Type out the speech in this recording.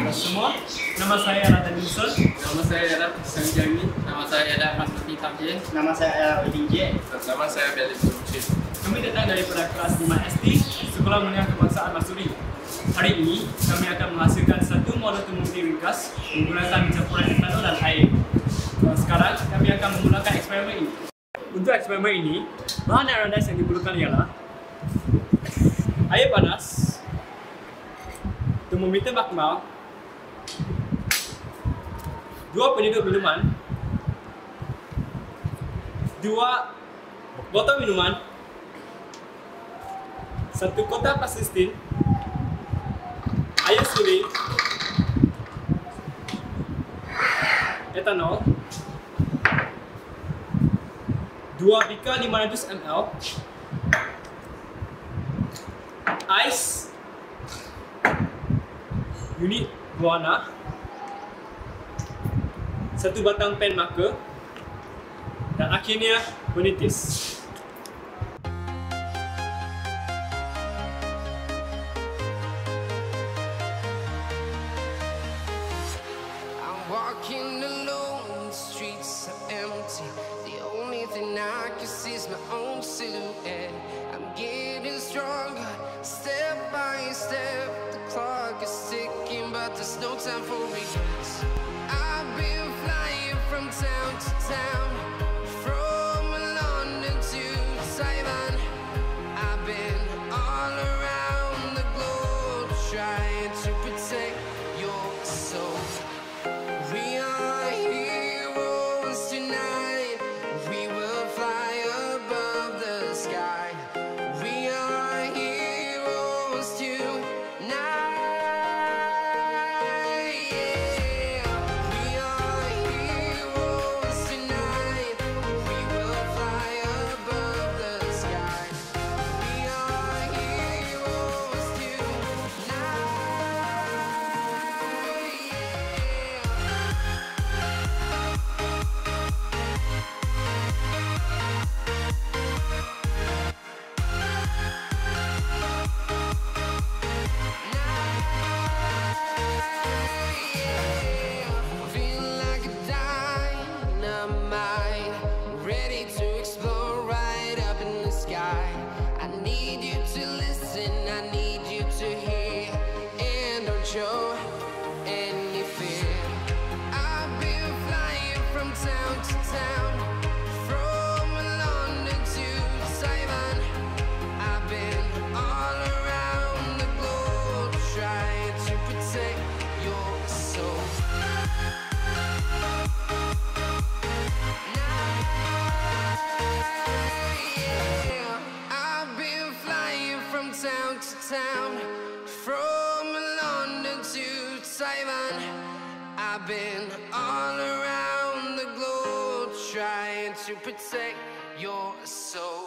semua, nama saya adalah Denison. Nama saya adalah Sanjami. Nama saya adalah Hasmati Tabje. Nama saya adalah DJ. Nama saya Beli Suci. Kami datang daripada kelas 5SD, Sekolah Menengah Kebangsaan Mahsuri. Hari ini, kami akan menghasilkan satu model termometer ringkas menggunakan campuran etanol dan air. Sekarang, kami akan menggunakan eksperimen ini. Untuk eksperimen ini, bahan yang rendah yang diperlukan ialah air panas, termometer makmal, 2 penyedut minuman, 2 botol minuman, 1 kotak plastik, air suling, etanol, 2 bika 500 ml, ais, unit berwarna, 1 batang pen marker, dan akhirnya penitis. Walking alone, the streets are empty. The only thing I can see is my own silhouette. I'm getting stronger, step by step. The clock is ticking, but there's no time for regrets. I've been flying from town to town, from London to Taiwan. I've been all around the globe, trying to protect your soul. We are heroes tonight. We will fly above the sky. We are heroes tonight. Yeah. We are heroes tonight. We will fly above the sky. We are heroes tonight. Yeah. Feel like a dynamite, ready to explode right up in the sky. I need you to listen, I need you to hear, and don't show any fear. I've been flying from town to town, from London to Taiwan. I've been all around the globe, trying to protect your soul. Yeah. I've been flying from town to town, from London to Taiwan. I've been all around the globe, trying to protect your soul.